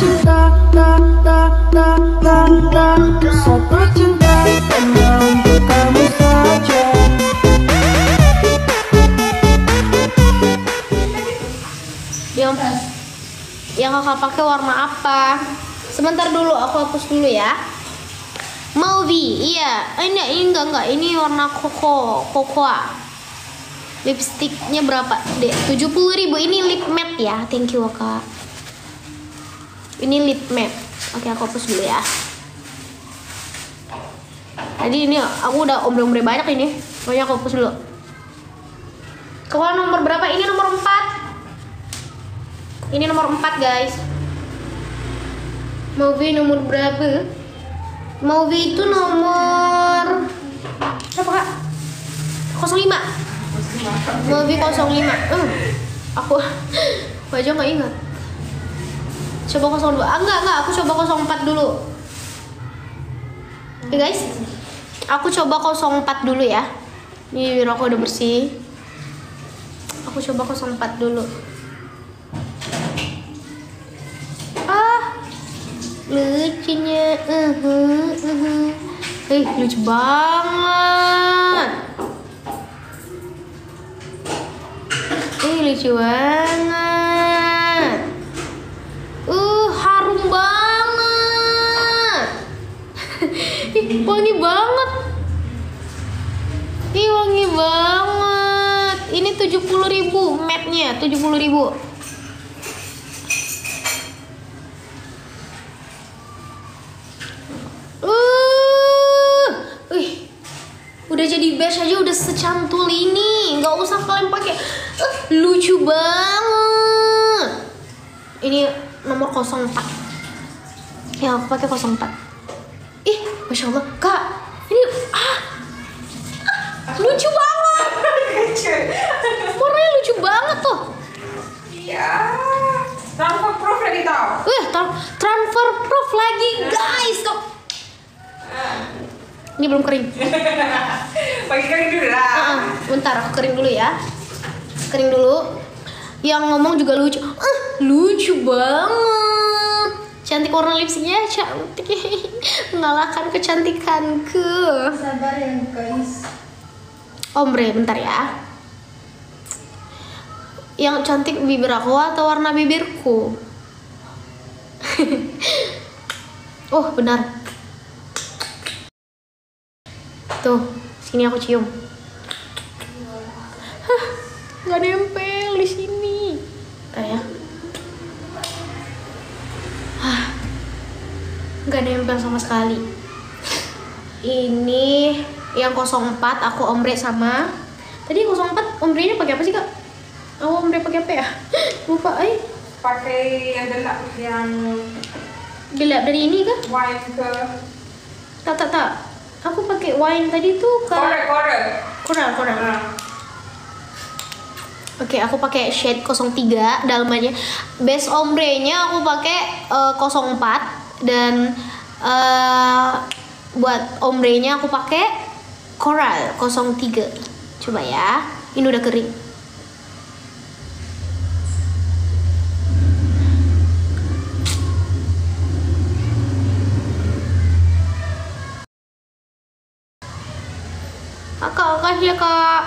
cinta, satu cinta hanya untuk kamu saja. Yang kakak pakai warna apa? Sebentar dulu, aku hapus dulu ya. Mauvi, iya. Ini enggak. Ini warna cocoa. Lipstiknya berapa? 70.000. Ini lip matte ya. Thank you, Kak. Ini lip matte. Oke, aku hapus dulu ya. Jadi ini aku udah ombre-ombre banyak ini. Pokoknya aku hapus dulu. Kalau nomor berapa? Ini nomor 4. Ini nomor 4, guys. Mauvi nomor berapa? Mauvi itu nomor berapa, Kak? 05. Mauvi 05. Aku aja nggak ingat. Coba 02. Enggak. Aku coba 04 dulu. Oke, guys. Aku coba 04 dulu ya. Ini biar aku udah bersih. Aku coba 04 dulu. Lucunya, lucu banget. Lucu banget. Harum banget. Wangi banget. Wangi banget. Ini 70.000 matte-nya, 70.000. Udah jadi base aja udah secantul ini, nggak usah kalian pakai. Lucu banget. Ini nomor 04. Ya, aku pakai 04. Masya Allah, Kak. Ini lucu banget. Warnanya lucu banget tuh. Iya. Transfer proof lagi tau. Transfer proof lagi, guys. Ini belum kering. Pakai kering dulu lah. Bentar, aku kering dulu ya. Kering dulu. Yang ngomong juga lucu. Lucu banget. Cantik warna lipstiknya, cantik. Mengalahkan kecantikanku. Sabar ya, guys. Ombre, bentar ya. Yang cantik bibir aku atau warna bibirku? Oh, benar. Tuh, sini aku cium. Nggak nempel di sini. Kayak. Nggak nempel sama sekali. Ini yang 04 aku ombre sama. Tadi 04 ombrenya pakai apa sih, Kak? Aku ombre pakai apa ya? Lupa, Pakai yang gelap, yang gelap dari ini kah? wine ke. Tak. Aku pakai wine tadi tuh Coral. Oke, aku pakai shade 03 dalamannya. Base ombre-nya aku pakai 04 dan buat ombre-nya aku pakai Coral 03. Coba ya. Ini udah kering. Kakak ya, Kak.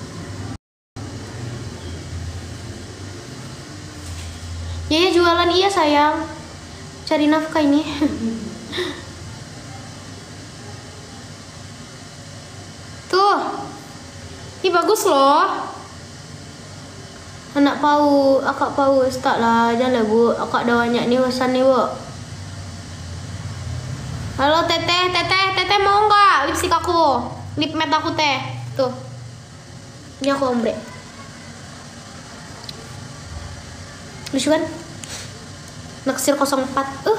Ya jualan iya sayang. Cari nafkah ini. Tuh. Ini bagus loh. Anak pau, akak pau start lah. Jangan lah, Bu. Akak dah banyak nih pesan nih, Bu. Halo Teteh mau nggak lipstick aku? Lip matte aku teh. Tuh. Ini aku ombre. Lucu kan? Naksir 04.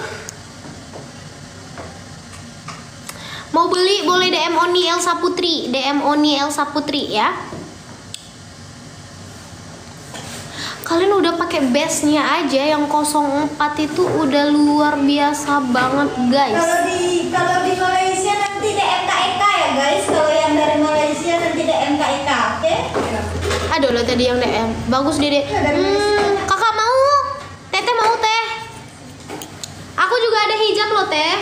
Mau beli boleh DM Oni Elsa Putri. DM Oni Elsa Putri ya. Kalian udah pakai base-nya aja yang 04 itu udah luar biasa banget, guys. Kalau di Malaysia nanti DM KEK ya, guys. Kalau yang dari Malaysia nanti DM KEK, oke? Aduh lo tadi yang DM. Bagus Dede. Kakak mau? Teteh mau teh. hijab lo teh.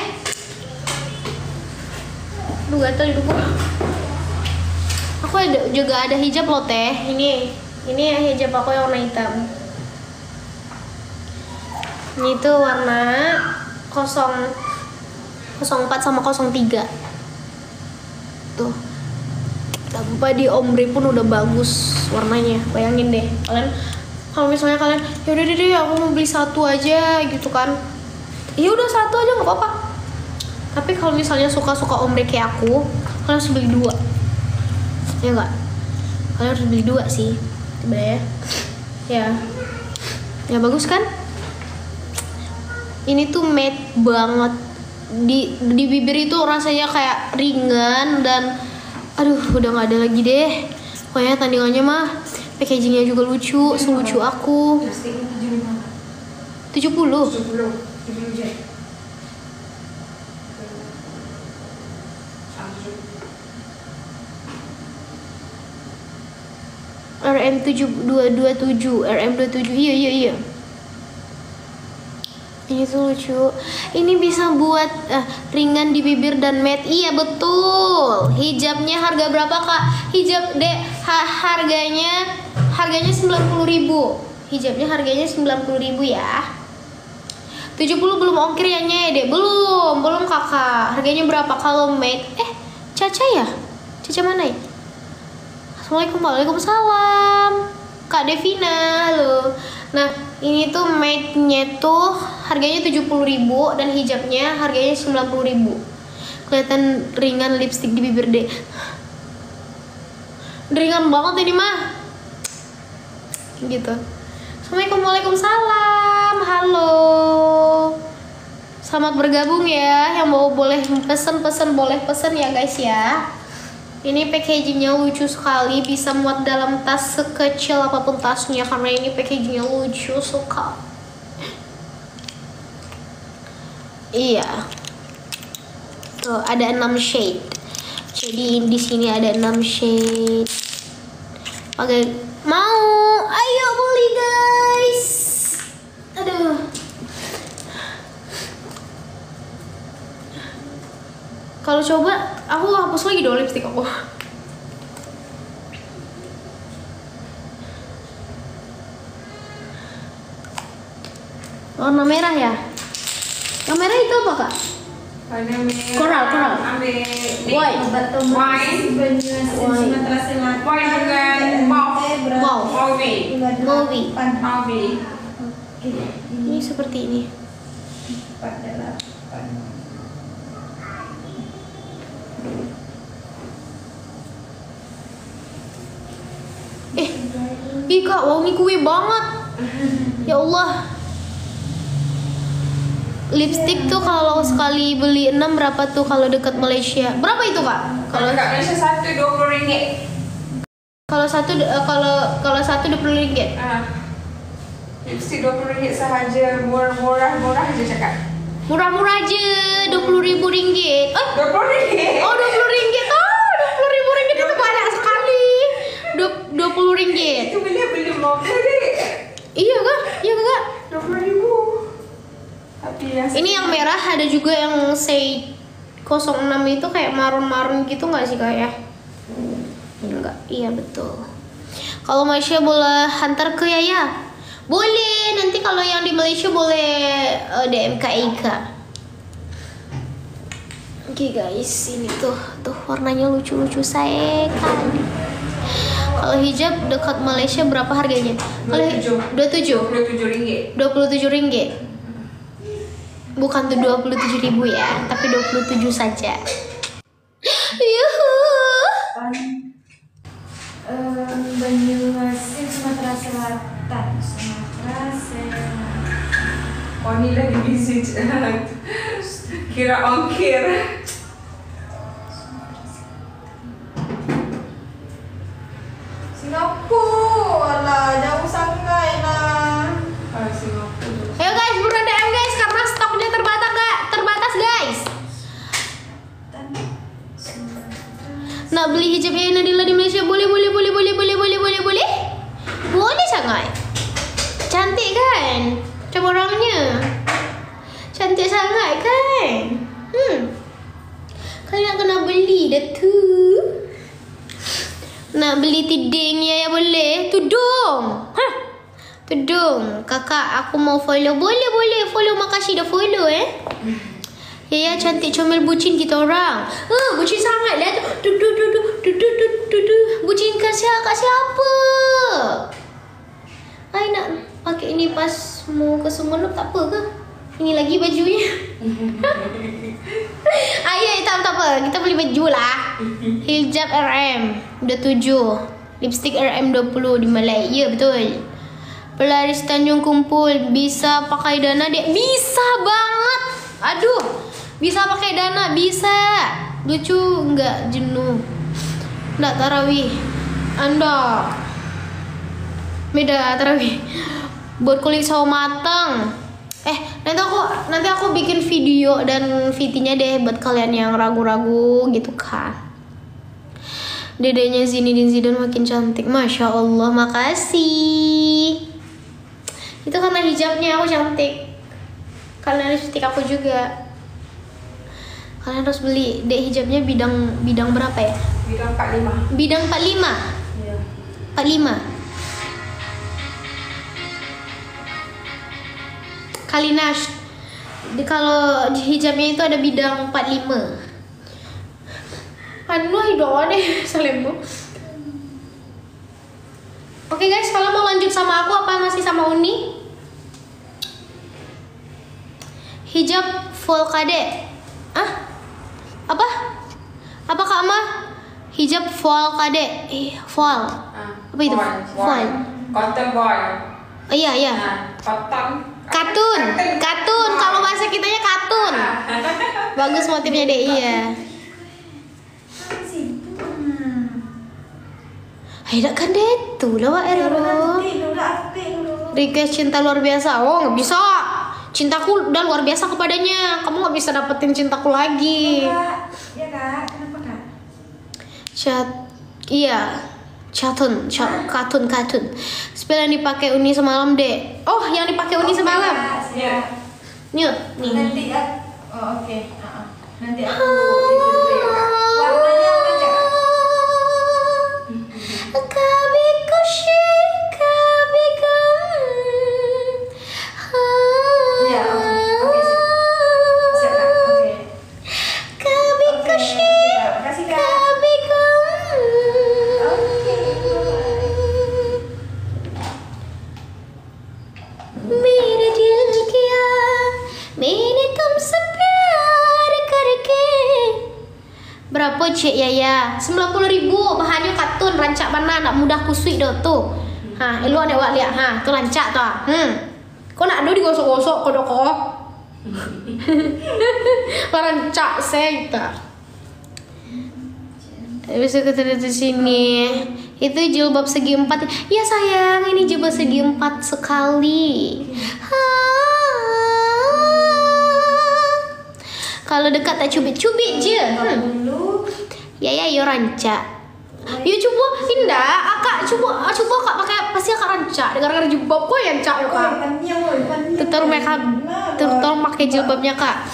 Duh gatel hidupku. Aku juga ada hijab lo teh. Ini hijab aku yang warna hitam. Ini tuh warna 04 sama 03. Tuh. Tanpa di ombre pun udah bagus warnanya. Bayangin deh, kalian kalau misalnya kalian ya udah deh aku mau beli satu aja gitu kan. Ya udah satu aja nggak apa-apa. Tapi kalau misalnya suka ombre kayak aku, kalian harus beli 2. Ya enggak? Kalian harus beli 2 sih. Sebenarnya. Ya. Ya bagus kan? Ini tuh matte banget. Di bibir itu rasanya kayak ringan dan aduh udah nggak ada lagi deh. Pokoknya tandingannya mah packagingnya juga lucu, selucu aku. 70. RM227, RM27. Iya. Ini tuh lucu. Ini bisa buat ringan di bibir dan matte. Iya betul. Hijabnya harga berapa kak? Hijab dek harganya 90.000. Hijabnya harganya 90.000 ya. 70 belum ongkir ya nye dek. Belum kakak. Harganya berapa kalau matte? Caca ya? Caca mana ya? Assalamualaikum. Waalaikumsalam Kak Devina. Halo. Nah ini tuh matte-nya tuh harganya 70.000 dan hijabnya harganya 90.000. Kelihatan ringan lipstick di bibir deh. Ringan banget ini mah. Gitu. Assalamualaikum. Waalaikumsalam. Halo. Selamat bergabung ya. Yang mau boleh pesen boleh pesen ya guys ya. Ini packagingnya lucu sekali, bisa muat dalam tas sekecil apapun tasnya karena ini packagingnya lucu suka. Iya. Tuh ada 6 shade. Jadi di sini ada 6 shade. Oke, mau? Ayo beli guys. Aduh. Kalau coba, aku hapus lagi dong lipstick aku. Warna merah ya? Yang merah itu apa kak? Warna merah. Koral. Ambil White. wine dengan mauve. Ini seperti ini. Ih kak, wangi kue banget. Ya Allah. Lipstick tuh kalau sekali beli 6 berapa tuh kalau dekat Malaysia? Berapa itu kak? Kalau dekat Malaysia satu 20 ringgit. Kalau satu 20 ringgit. Lipstick 20 ringgit sahaja, murah aja cakap. Murah-murah aja, 20.000 ringgit. 20 ringgit. Oh 20 ringgit. Oh 20.000 ringgit itu banyak sekali. 20 ringgit. Itu beli mau deh. Iya kak? 20.000. Tapi ya. Ini yang merah ada juga yang say 06 itu kayak marun gitu nggak sih kak ya? Enggak, iya betul. Kalau Malaysia boleh hantar ke Yaya? Boleh, nanti kalau yang di Malaysia boleh DM ke Ika. Oke guys, ini tuh warnanya lucu-lucu sekali. Kalau hijab dekat Malaysia berapa harganya? 27 ringgit. 27 ringgit. Bukan tuh 27.000 ya, tapi 27 saja. Yuhu. Banyuasin Sumatera Selatan. Oh ini lagi busy. Kira ongkir. Singapura lah, jauh sangat lah. Singapura. Ayo guys, buruan DM guys karena stoknya terbatas guys. Nak beli hijab yang Nadila di Malaysia boleh sangat. Cantik kan? Coba orangnya. Cantik sangat kan? Kalian nak kena beli dah tu. Nak beli tidingnya ya boleh. Tudung. Tudung. Kakak aku mau follow. Boleh follow. Makasih dah follow Ya cantik comel bucin kita orang. Bucin sangat lah tu. Bucin kat siapa? Ai nak pakai ini pas mau ke Sumenep tak apa ke? Ini lagi bajunya. Tak apa. Kita beli baju lah. Hijab RM udah 7. Lipstick RM 20 di Malay. Ya betul. Pelaris Tanjung kumpul. Bisa pakai Dana dek? Bisa banget. Aduh. Bisa pakai Dana. Bisa. Lucu enggak? Jenuh. Enggak tarawih. Anda beda tarawih. Buat kulit sawo matang. Nanti aku bikin video dan VT-nya deh buat kalian yang ragu-ragu gitu kan. Dedenya Zinedine Zidane makin cantik. Masya Allah, makasih. Itu karena hijabnya aku cantik. Karena lipstick aku juga. Kalian harus beli deh hijabnya bidang berapa ya? Bidang 45. Bidang 45. Iya. 45. Kalinash. Kalau hijabnya itu ada bidang 45. Anu hidoa deh salembu. Oke guys, kalau mau lanjut sama aku apa masih sama Uni? Hijab full kade. Apa Kak Ma? Hijab full kade. Full. Apa itu? Full. Cotton boy. Oh iya. Cotton. Katun. Kalau bahasa kitanya katun. Bagus motifnya deh, iya. Tidak kan deh tuh lah Ero. Request cinta luar biasa. Oh nggak bisa. Cintaku udah luar biasa kepadanya. Kamu nggak bisa dapetin cintaku lagi. Ya kak, kenapa kak? Katun. Spell yang dipakai Uni semalam deh. Oh, yang dipakai Uni semalam. Iya. Nih. Nanti oke. Nanti aku itu dulu ya kak. Warnanya apa aja kak? Ya, oke. Siap kak, oke. Kasih kak. मेरे दिल किया मैंने तुमसे प्यार करके. Berapa Cik Yaya? 90.000 bahannya katun rancak mana nak mudah kusui dah tu. Elu ada wak lihat tu rancak tu. Kau nak adu digosok-gosok kau dok. Rancak saya. Bisa ketemu di sini. Itu jilbab segi 4. Ya sayang, ini jilbab segi 4 sekali. Kalau dekat tak cubit-cubit je. Ya yo rancak. Yo coba indah, akak coba akak pakai pasti akak rancak. Gara-gara jilbab kau yang rancak yo kak. Terus makeup, terus pakai jilbabnya kak.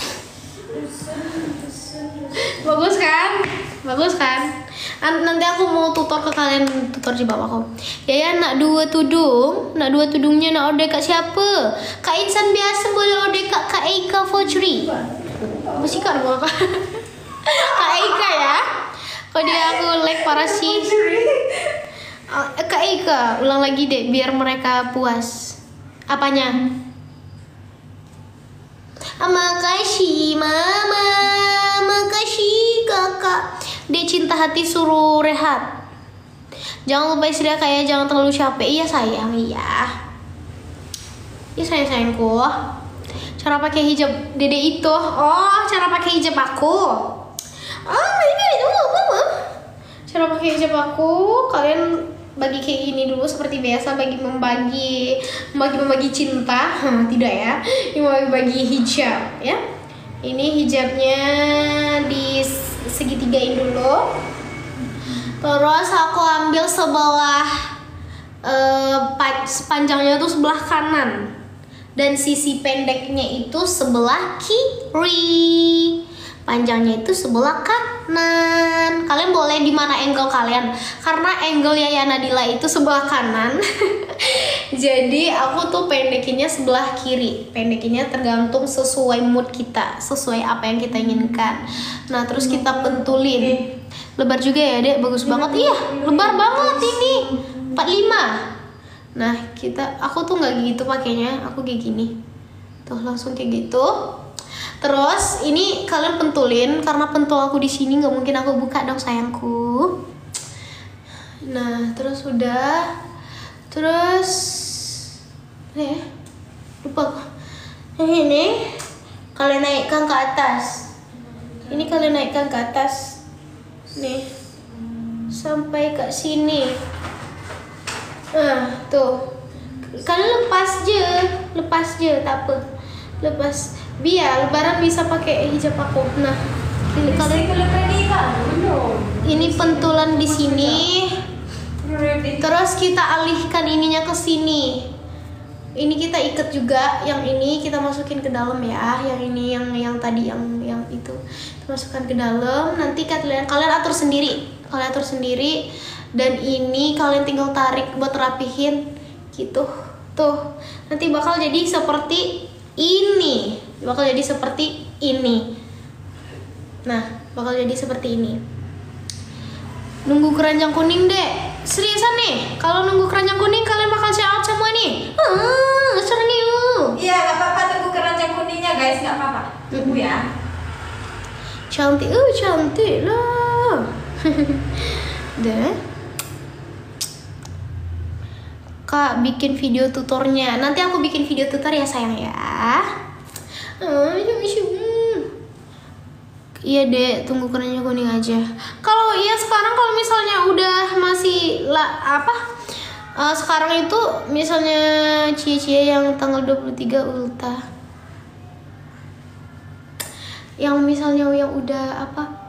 Bagus kan? Nanti aku mau tutor ke kalian, tutor jilbab aku. Yaya nak 2 tudung, tudungnya nak order kat siapa? Kak Insan biasa boleh order kat Kak Eika Fojri. Mesti kak ada kak. Kak Eika ya. Kalau dia aku like parah sih. Kak Eika, ulang lagi deh biar mereka puas. Apanya? Makasih mama, makasih kakak. Dia cinta hati suruh rehat. Jangan lupa istirahat kayak jangan terlalu capek. Iya sayang, iya. Iya sayangku. Cara pakai hijab dede itu. Oh, cara pakai hijab aku. Ini mama. Cara pakai hijab aku, kalian bagi kayak gini dulu seperti biasa bagi membagi cinta. Tidak ya. Ini bagi hijab ya. Ini hijabnya di segitigain dulu. Terus aku ambil sebelah sepanjangnya tuh sebelah kanan. Dan sisi pendeknya itu sebelah kiri, panjangnya itu sebelah kanan. Kalian boleh di mana angle kalian, karena angle Yaya Nadila itu sebelah kanan. Jadi aku tuh pendekinnya sebelah kiri. Pendekinnya tergantung sesuai mood kita, sesuai apa yang kita inginkan. Nah terus kita pentulin. Lebar juga ya dek, bagus banget. Iya lebar banget ini, 45. Nah aku tuh nggak gitu pakainya, aku kayak gini tuh, langsung kayak gitu. Terus ini kalian pentulin, karena pentul aku di sini nggak mungkin aku buka dong sayangku. Nah terus udah, terus lupa ini kalian naikkan ke atas. Ini kalian naikkan ke atas nih sampai ke sini. Nah tuh kalian lepas je tak apa, lepas biar lebaran bisa pakai hijab aku. Nah kalian ini pentulan di sini, terus kita alihkan ininya ke sini. Ini kita ikat juga, yang ini kita masukin ke dalam ya, yang ini yang tadi yang itu kita masukkan ke dalam. Nanti kalian atur sendiri, dan ini kalian tinggal tarik buat rapihin gitu. Tuh nanti bakal jadi seperti ini, Nah bakal jadi seperti ini. Nunggu keranjang kuning deh, seriusan nih. Kalau nunggu keranjang kuning kalian bakal shout out semua nih. Serius. Iya nggak apa-apa, tunggu keranjang kuningnya guys, nggak apa-apa. Tunggu ya. Cantik lah. Deh. Kak bikin video tutornya. Nanti aku bikin video tutor ya sayang ya. Iya dek, tunggu keranjang kuning aja. Kalau ya sekarang kalau misalnya udah masih sekarang itu misalnya cie-cie yang tanggal 23 ultah. Yang misalnya yang udah